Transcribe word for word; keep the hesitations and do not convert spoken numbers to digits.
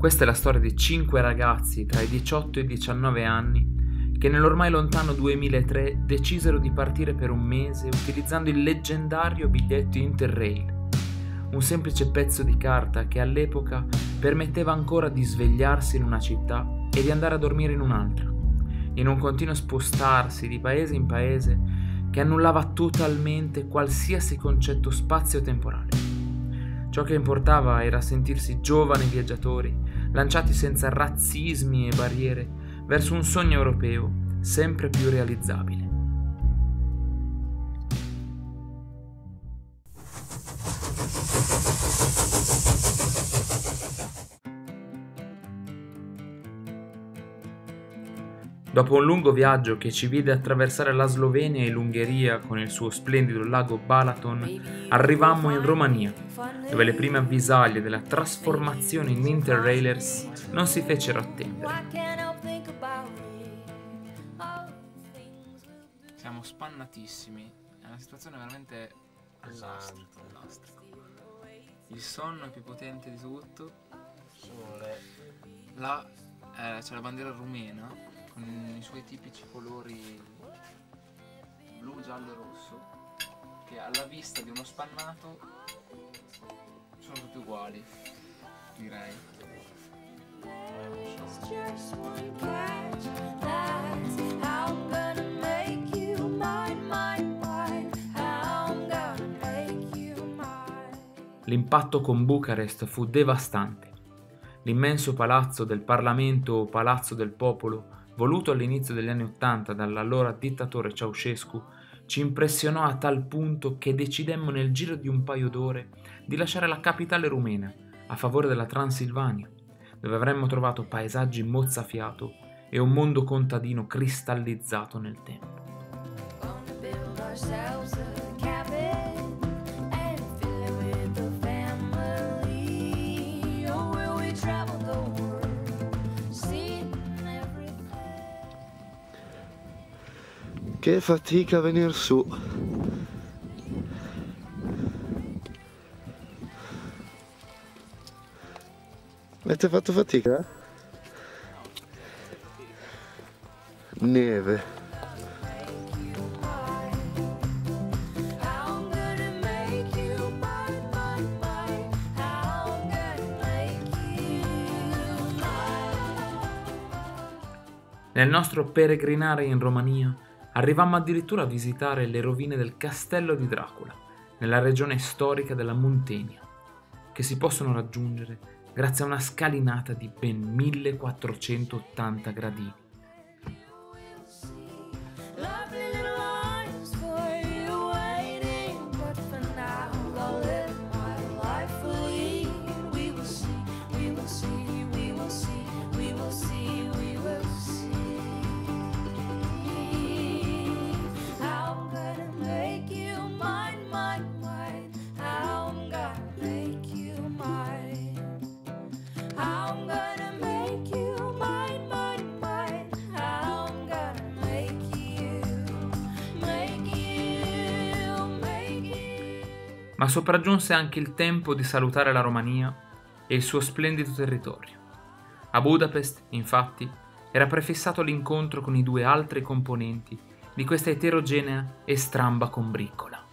Questa è la storia di cinque ragazzi tra i diciotto e i diciannove anni che nell'ormai lontano duemilatré decisero di partire per un mese utilizzando il leggendario biglietto Interrail, un semplice pezzo di carta che all'epoca permetteva ancora di svegliarsi in una città e di andare a dormire in un'altra, in un continuo spostarsi di paese in paese che annullava totalmente qualsiasi concetto spazio-temporale. Ciò che importava era sentirsi giovani viaggiatori, lanciati senza razzismi e barriere verso un sogno europeo sempre più realizzabile. Dopo un lungo viaggio che ci vide attraversare la Slovenia e l'Ungheria con il suo splendido lago Balaton, arrivammo in Romania, dove le prime avvisaglie della trasformazione in Interrailers non si fecero attendere. Siamo spannatissimi, è una situazione veramente all'astrico. Il sonno è più potente di tutto. Là eh, c'è la bandiera rumena con i suoi tipici colori blu, giallo e rosso, che alla vista di uno spannato sono tutti uguali, direi. L'impatto con Bucarest fu devastante. L'immenso palazzo del Parlamento o Palazzo del Popolo, voluto all'inizio degli anni Ottanta dall'allora dittatore Ceausescu, ci impressionò a tal punto che decidemmo nel giro di un paio d'ore di lasciare la capitale rumena a favore della Transilvania, dove avremmo trovato paesaggi mozzafiato e un mondo contadino cristallizzato nel tempo. Che fatica a venire su. Avete fatto fatica? Neve. Nel nostro peregrinare in Romania arrivammo addirittura a visitare le rovine del castello di Dracula, nella regione storica della Muntenia, che si possono raggiungere grazie a una scalinata di ben millequattrocentottanta gradini. Ma sopraggiunse anche il tempo di salutare la Romania e il suo splendido territorio. A Budapest, infatti, era prefissato l'incontro con i due altri componenti di questa eterogenea e stramba combriccola.